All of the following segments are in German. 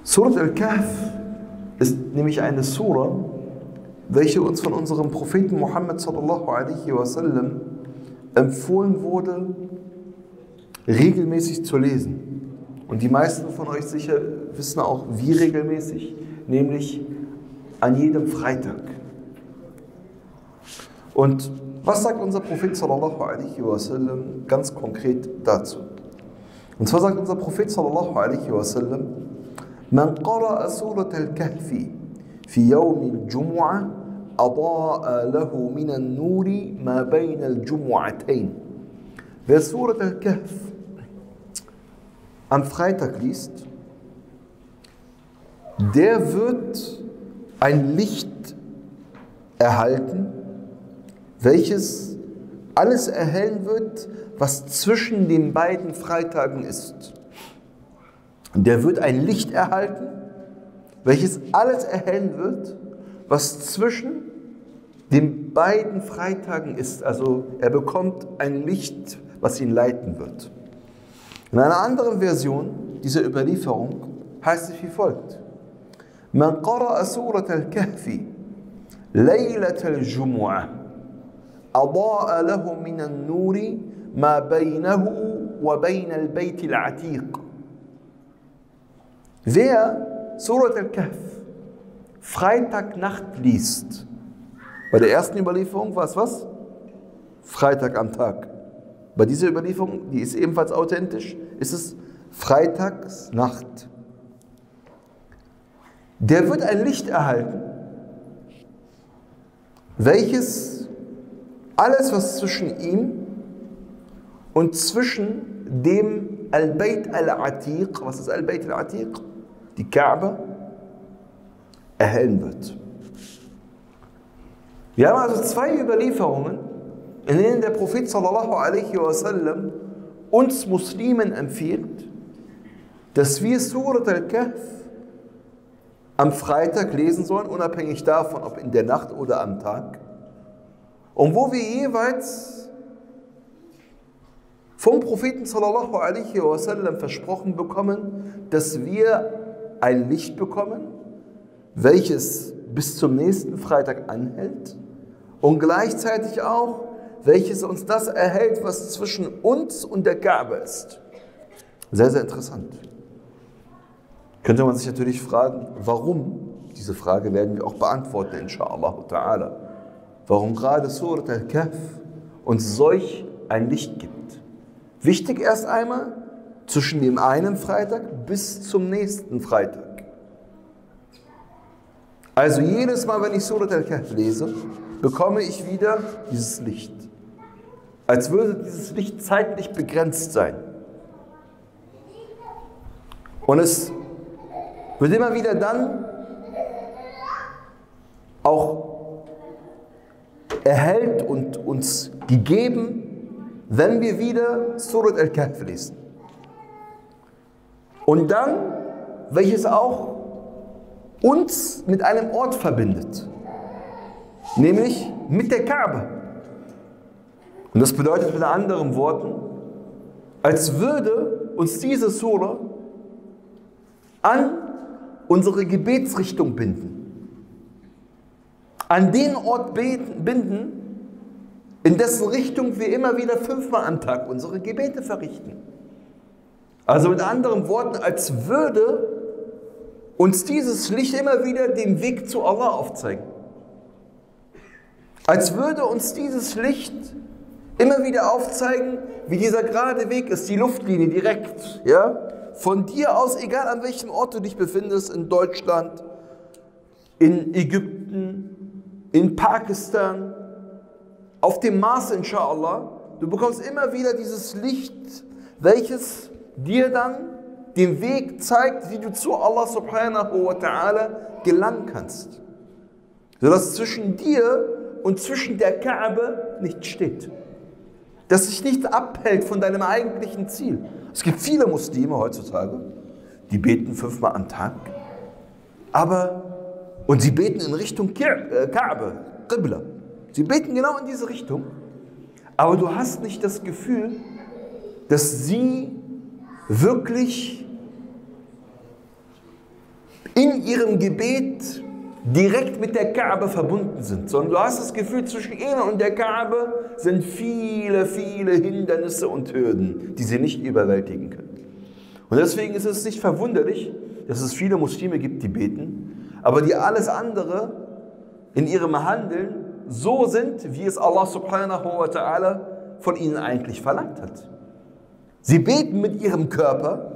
Surat al-Kahf ist nämlich eine Sura, welche uns von unserem Propheten Muhammad sallallahu alaihi wasallam empfohlen wurde, regelmäßig zu lesen. Und die meisten von euch sicher wissen auch, wie regelmäßig, nämlich an jedem Freitag. Und was sagt unser Prophet sallallahu alaihi wasallam ganz konkret dazu? Und zwar sagt unser Prophet sallallahu alaihi wasallam: Man qara'a Surat al-Kahfi fi yawm al-Jumu'ah adaa lahu min an-Nuri ma bayna al-Jumu'atayn. Wer Surat al-Kahf am Freitag liest, der wird ein Licht erhalten, welches alles erhellen wird, was zwischen den beiden Freitagen ist. Der wird ein Licht erhalten, welches alles erhellen wird, was zwischen den beiden Freitagen ist. Also er bekommt ein Licht, was ihn leiten wird. In einer anderen Version dieser Überlieferung heißt es wie folgt: Man qara'a Surat al-Kahfi Laylat al-Jumu'ah adaa lahu min an-Nuri ma baynahu wa bayna al-Bayt al-Atiq. Wer Surat al-Kahf Freitagnacht liest, bei der ersten Überlieferung war es was? Freitag am Tag. Bei dieser Überlieferung, die ist ebenfalls authentisch, ist es Freitagsnacht. Der wird ein Licht erhalten, welches alles, was zwischen ihm und zwischen dem Al-Bayt al-Atiq, was ist Al-Bayt al-Atiq? Die Kaaba, erhellen wird. Wir haben also zwei Überlieferungen, in denen der Prophet sallallahu alaihi wasallam uns Muslimen empfiehlt, dass wir Surat al-Kahf am Freitag lesen sollen, unabhängig davon, ob in der Nacht oder am Tag. Und wo wir jeweils vom Propheten sallallahu alaihi wasallam versprochen bekommen, dass wir ein Licht bekommen, welches bis zum nächsten Freitag anhält und gleichzeitig auch, welches uns das erhält, was zwischen uns und der Kaaba ist. Sehr, sehr interessant. Könnte man sich natürlich fragen, warum? Diese Frage werden wir auch beantworten, inshallah ta'ala. Warum gerade Surat al-Kahf uns solch ein Licht gibt. Wichtig erst einmal, zwischen dem einen Freitag bis zum nächsten Freitag. Also jedes Mal, wenn ich Surat al-Kahf lese, bekomme ich wieder dieses Licht. Als würde dieses Licht zeitlich begrenzt sein. Und es wird immer wieder dann auch erhellt und uns gegeben, wenn wir wieder Surat al-Kahf lesen. Und dann, welches auch uns mit einem Ort verbindet, nämlich mit der Kaaba. Und das bedeutet mit anderen Worten, als würde uns diese Sura an unsere Gebetsrichtung binden. An den Ort binden, in dessen Richtung wir immer wieder 5-mal am Tag unsere Gebete verrichten. Also mit anderen Worten, als würde uns dieses Licht immer wieder den Weg zu Allah aufzeigen. Als würde uns dieses Licht immer wieder aufzeigen, wie dieser gerade Weg ist, die Luftlinie direkt, ja? Von dir aus, egal an welchem Ort du dich befindest, in Deutschland, in Ägypten, in Pakistan, auf dem Mars, inshallah, du bekommst immer wieder dieses Licht, welches dir dann den Weg zeigt, wie du zu Allah subhanahu wa ta'ala gelangen kannst. Sodass zwischen dir und zwischen der Kaaba nichts steht. Dass sich nichts abhält von deinem eigentlichen Ziel. Es gibt viele Muslime heutzutage, die beten 5-mal am Tag, und sie beten in Richtung Kaaba, Qibla. Sie beten genau in diese Richtung, aber du hast nicht das Gefühl, dass sie wirklich in ihrem Gebet direkt mit der Kaaba verbunden sind, sondern du hast das Gefühl, zwischen ihnen und der Kaaba sind viele, viele Hindernisse und Hürden, die sie nicht überwältigen können. Und deswegen ist es nicht verwunderlich, dass es viele Muslime gibt, die beten, aber die alles andere in ihrem Handeln so sind, wie es Allah subhanahu wa ta'ala von ihnen eigentlich verlangt hat. Sie beten mit ihrem Körper,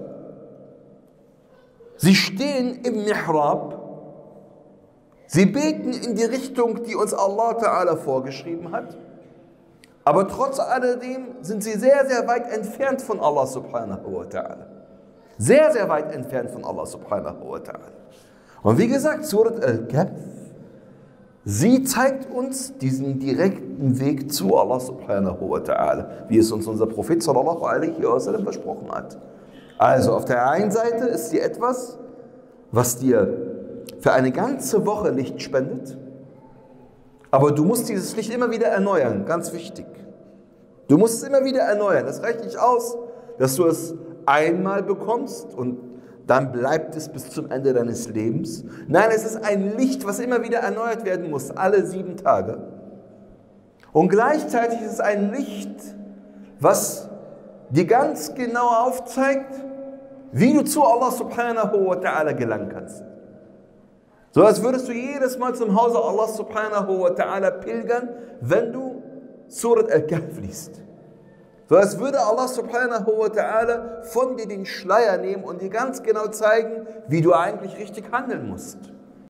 sie stehen im Mihrab, sie beten in die Richtung, die uns Allah ta'ala vorgeschrieben hat, aber trotz alledem sind sie sehr, sehr weit entfernt von Allah subhanahu wa ta'ala. Sehr, sehr weit entfernt von Allah subhanahu wa ta'ala. Und wie gesagt, Surat Al-Kahf, sie zeigt uns diesen direkten Weg zu Allah subhanahu wa ta'ala, wie es uns unser Prophet sallallahu alaihi wa sallam versprochen hat. Also auf der einen Seite ist sie etwas, was dir für eine ganze Woche Licht spendet, aber du musst dieses Licht immer wieder erneuern, ganz wichtig. Du musst es immer wieder erneuern. Das reicht nicht aus, dass du es einmal bekommst und dann bleibt es bis zum Ende deines Lebens. Nein, es ist ein Licht, was immer wieder erneuert werden muss, alle 7 Tage. Und gleichzeitig ist es ein Licht, was dir ganz genau aufzeigt, wie du zu Allah subhanahu wa ta'ala gelangen kannst. So als würdest du jedes Mal zum Hause Allah subhanahu wa ta'ala pilgern, wenn du Surat Al-Kahf liest. So als würde Allah subhanahu wa ta'ala von dir den Schleier nehmen und dir ganz genau zeigen, wie du eigentlich richtig handeln musst.